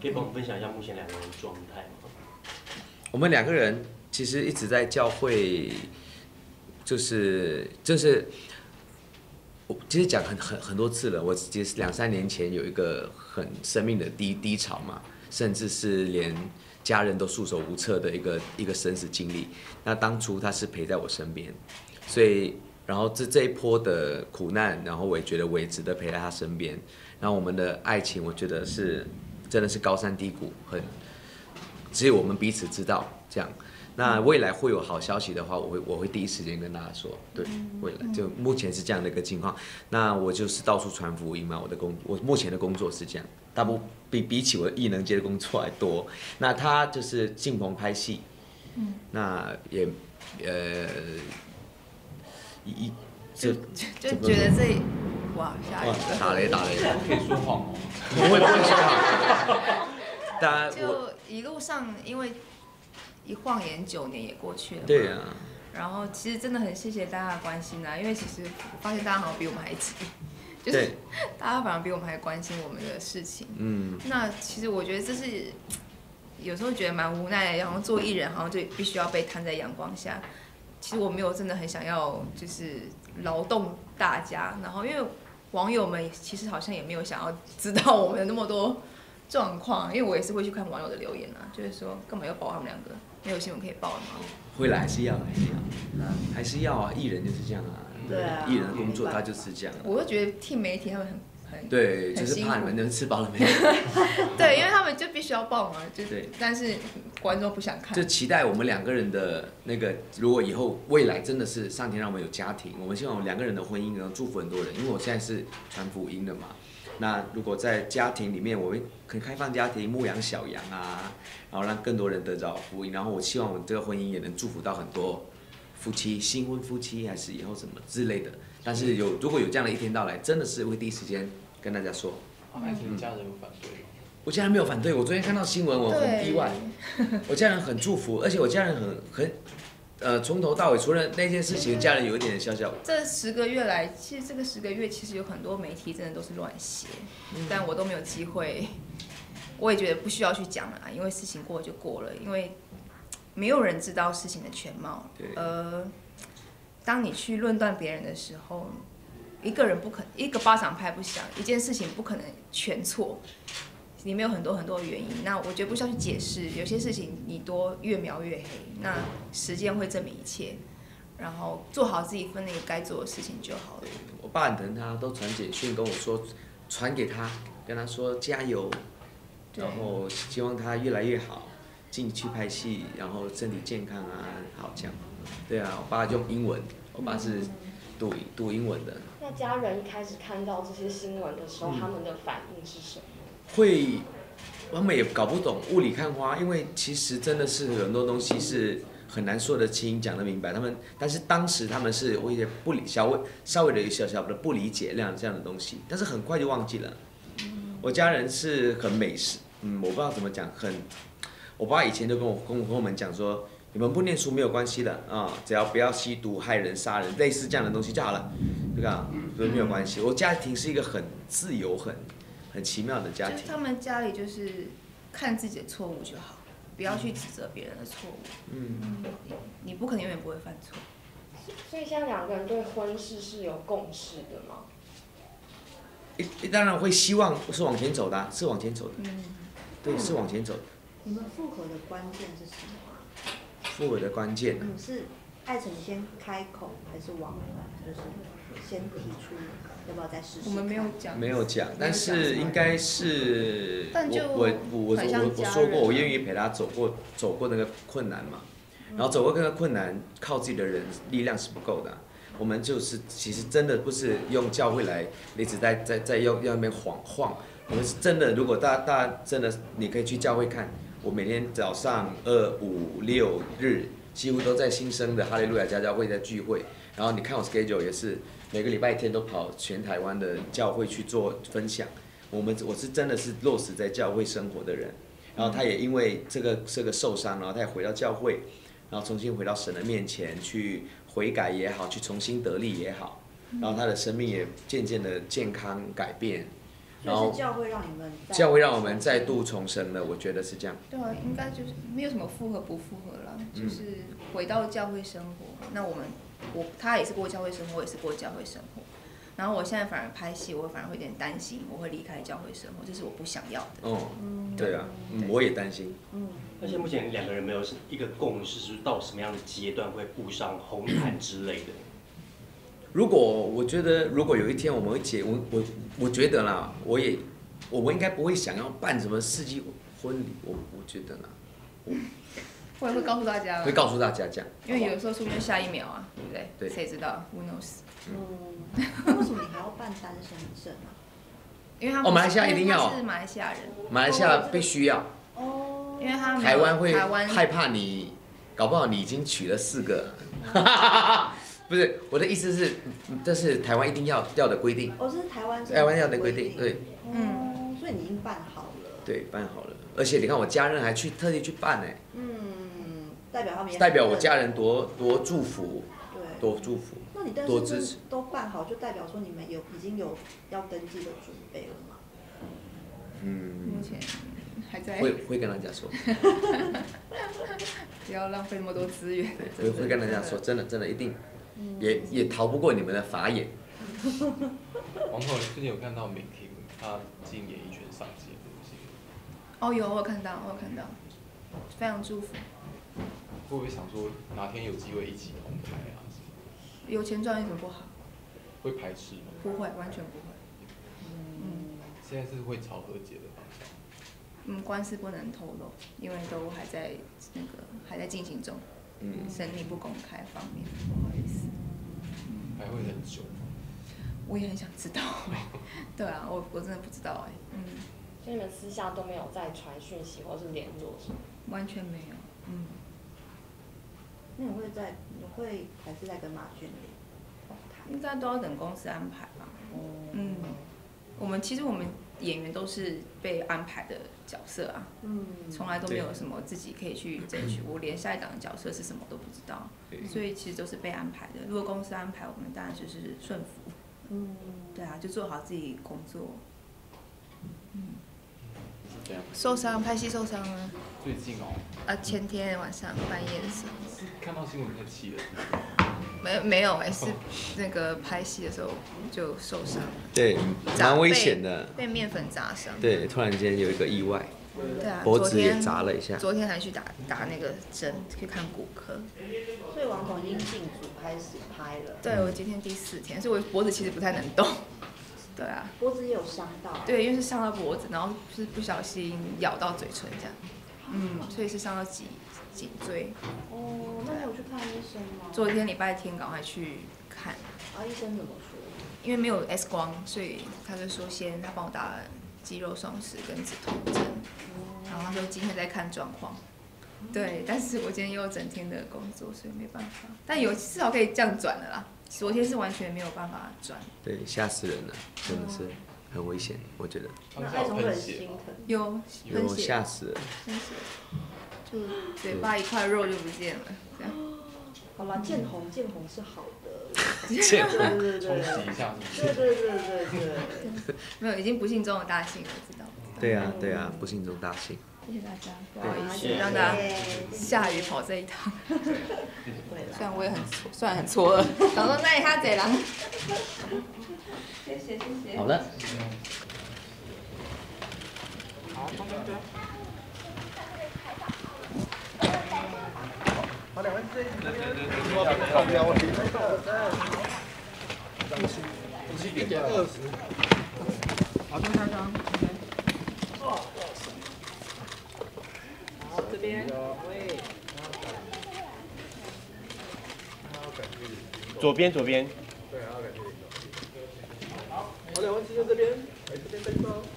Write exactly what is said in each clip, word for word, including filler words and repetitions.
可以帮我们分享一下目前两个人的状态吗？ 我们两个人其实一直在教会，就是就是，我其实讲很很很多次了。我其实两三年前有一个很生命的低低潮嘛，甚至是连家人都束手无策的一个一个生死经历。那当初他是陪在我身边，所以然后这这一波的苦难，然后我也觉得我也值得陪在他身边。然后我们的爱情，我觉得是真的是高山低谷，很只有我们彼此知道这样。那未来会有好消息的话，我会我会第一时间跟大家说，对，未来就目前是这样的一个情况。那我就是到处传福音嘛，我的工我目前的工作是这样，大部比比起我艺能界的工作还多。那他就是进棚拍戏，嗯，那也呃一就就觉得这哇下一个打雷打雷， 可以说谎哦， 不会不会说谎。当然就一路上因为。一晃眼九年也过去了， 对啊。 然后其实真的很谢谢大家的关心啊，因为其实我发现大家好像比我们还急，就是大家反而比我们还关心我们的事情。嗯。那其实我觉得这是有时候觉得蛮无奈的，然后做艺人好像就必须要被摊在阳光下。其实我没有真的很想要就是劳动大家，然后因为网友们其实好像也没有想要知道我们的那么多状况，因为我也是会去看网友的留言啊，就是说干嘛要报他们两个？没有新闻可以报了吗？ 回来还是要，还是要，还是要啊！艺人就是这样啊， 对啊， 艺人的工作他就是这样、啊。 我就觉得替媒体他们很很对，就是怕你们能吃饱了没？ 对，因为他们就必须要报嘛，就对， 但是观众不想看。 就期待我们两个人的那个，如果以后未来真的是上天让我们有家庭，我们希望两个人的婚姻能祝福很多人，因为我现在是传福音的嘛。那如果在家庭里面，我们可以开放家庭，牧养小羊啊，然后让更多人得着福音。然后我希望我这个婚姻也能祝福到很多夫妻，新婚夫妻还是以后什么之类的。但是有如果有这样的一天到来，真的是会第一时间跟大家说。 还是你家人有反对吗？ 我家人没有反对，我昨天看到新闻，我很意外。我家人很祝福，而且我家人很很。呃，从头到尾，除了那件事情，家人有一点小小。 这十个月来，其实这个十个月，其实有很多媒体真的都是乱写，嗯、但我都没有机会，我也觉得不需要去讲了，因为事情过了就过了，因为没有人知道事情的全貌。呃，当你去论断别人的时候，一个人不可一个巴掌拍不响，一件事情不可能全错。里面有很多很多的原因，那我觉得不需要去解释，有些事情你多越描越黑，那时间会证明一切，然后做好自己分内该做的事情就好了。 我爸很疼他，都传简讯跟我说，传给他，跟他说加油，然后希望他越来越好，进去拍戏，然后身体健康啊，好这样。对啊，我爸用英文，我爸是读读英文的。 那家人一开始看到这些新闻的时候，嗯、他们的反应是什么？ 会，他们也搞不懂雾里看花，因为其实真的是很多东西是很难说得清、讲得明白。他们，但是当时他们是有一些不理小微稍微的小小的不理解那样这样的东西，但是很快就忘记了。我家人是很美式，嗯，我不知道怎么讲，很，我爸以前就跟我跟我跟我们讲说，你们不念书没有关系的啊、嗯，只要不要吸毒、害人、杀人，类似这样的东西就好了，对吧？所以没有关系。我家庭是一个很自由、很。很奇妙的家庭， 他们家里就是看自己的错误就好，不要去指责别人的错误。嗯，你, 你不可能永远不会犯错。 所以现在两个人对婚事是有共识的吗？ 一当然会希望是往前走的、啊，是往前走的。嗯，对，是往前走的。 你们复合的关键是什么啊？ 复合的关键、啊。 嗯，是艾成先开口，还是王就是先提出？要不要再试试？ 我们没有讲， 没有讲，但是应该是我我我我我我说过，我愿意陪他走过走过那个困难嘛，然后走过那个困难，靠自己的人力量是不够的、啊。我们就是其实真的不是用教会来一直在在在要要那边晃晃，我们是真的。如果大家大家真的，你可以去教会看，我每天早上二五六日几乎都在新生的哈利路亚家教会在聚会，然后你看我 schedule 也是。每个礼拜天都跑全台湾的教会去做分享，我们我是真的是落实在教会生活的人，然后他也因为这个这个受伤，然后他也回到教会，然后重新回到神的面前去悔改也好，去重新得力也好，然后他的生命也渐渐的健康改变， 然后所以是教会让你们再教会让我们再度重生了，我觉得是这样。 对啊，应该就是没有什么复合不复合啦， 嗯就是回到教会生活。那我们我他也是过教会生活，我也是过教会生活。然后我现在反而拍戏，我反而会有点担心，我会离开教会生活，这是我不想要的。 哦，对啊，嗯对我也担心。 嗯， 而且目前两个人没有一个共识，是到什么样的阶段会步上红毯之类的。 如果我觉得，如果有一天我们会结，我我我觉得啦，我也我们应该不会想要办什么世纪婚礼，我我觉得啦， 我也会告诉大家， 会告诉大家这样。 因为有时候说不定下一秒啊，对不对？ 对谁知道 ？Who knows？ 嗯，那为什么你还要办单身证啊？ 因为他们哦马来西亚一定要因为他是马来西亚人， 马来西亚必须要， 哦， 因为他没有台湾会台湾害怕你，搞不好你已经娶了四个。不是，我的意思是，这是台湾一定要要的规定， 哦，这是台湾台湾要的规定，对嗯，所以你已经办好了。 对，办好了。而且你看，我家人还去特地去办呢， 嗯，代表他们也代表我家人多多祝福， 对多祝福。 那你单多支持身证都办好，就代表说你们有已经有要登记的准备了吗？ 嗯目，前还在， 会会跟大家说， 不要浪费那么多资源。 对，会会跟大家说，真的真的一定，也也逃不过你们的法眼。 王总，你最近有看到美婷她进演艺圈上节目是吗？ 哦，有我有看到，我有看到，非常祝福。 会不会想说哪天有机会一起同台啊？ 有钱赚有什么不好？ 会排斥吗？ 不会，完全不会。嗯现在是会朝和解的方向。 嗯，官司不能透露，因为都还在那个还在进行中， 嗯， 生命不公开方面，不好意思。 还会很久吗？ 我也很想知道哎、对啊，我我真的不知道哎、嗯， 所以你们私下都没有再传讯息或是联络是吗？ 完全没有，嗯。 那你会在你会还是在跟马俊联访谈？ 应该都要等公司安排吧。嗯，我们其实我们演员都是被安排的角色啊， 嗯， 从来都没有什么自己可以去争取。我连下一档的角色是什么都不知道，所以其实都是被安排的。如果公司安排，我们当然就是顺服。 嗯， 对啊，就做好自己工作。嗯， 这样。 受伤拍戏受伤了， 最近哦， 啊，前天晚上半夜的时候。 看到新闻太气了。 没没有哎、是那个拍戏的时候就受伤了， 对， 砸蛮危险的。 被面粉砸伤。 对，突然间有一个意外， 对啊， 脖子也昨天砸了一下。 昨天还去打打那个针，去看骨科。 所以王总已经进组开始拍了， 对我今天第四天，所以我脖子其实不太能动。对啊， 脖子也有伤到。 对，因为是伤到脖子，然后是不小心咬到嘴唇这样。嗯，所以是伤到脊颈椎。 哦，那你有去看医生吗？ 昨天礼拜天赶快去看， 啊，医生怎么说？ 因为没有 X 光，所以他就说先他帮我打肌肉松弛跟止痛针，然后他说今天再看状况。对，但是我今天又有整天的工作，所以没办法。但有至少可以这样转了啦。昨天是完全没有办法转。 对，吓死人了，真的是很危险，我觉得。 那当下有爱总很喷血吗？ 心疼。 有喷有血， 吓死了。 喷血，就嘴巴一块肉就不见了，这样。 好啦，见红见红是好的。 见红对对冲对洗一下是对不是？ 对对对对。 没有，已经不幸中的大幸了，知道。 对啊，对啊，不幸中大幸。 谢谢大家，不好意思谢谢让大家耶下雨跑这一趟。 对虽啦。 然我也很错，虽然很错愕，想说那里他贼狼。谢谢谢谢。 好了。 左边左边。 好，两位记在这边，来这边登高。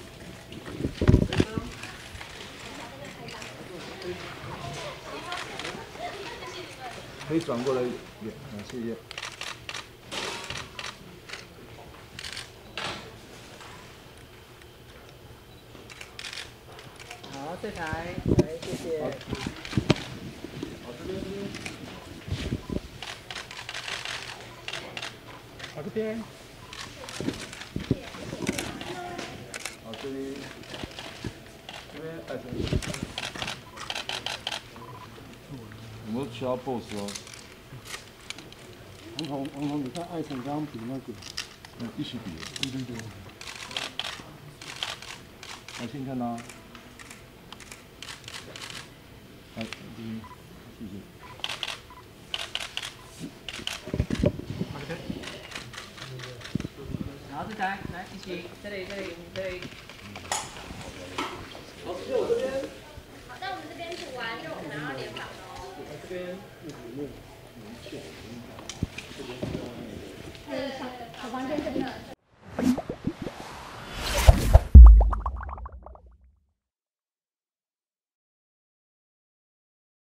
可以转过来一点，啊，谢谢。 好，这台，来，谢谢。 好，这边这边。好，这边。 需要 boss 哦。 王彤，王彤，你看艾辰刚刚比那个， 嗯，一起比。 对对对。 来，先看他。来，这边，谢谢。 好，再来，来一起，这里，这里，这里。 好，就我这边。 好，那我们这边补完，就我们要联访喽。 这边，这里面。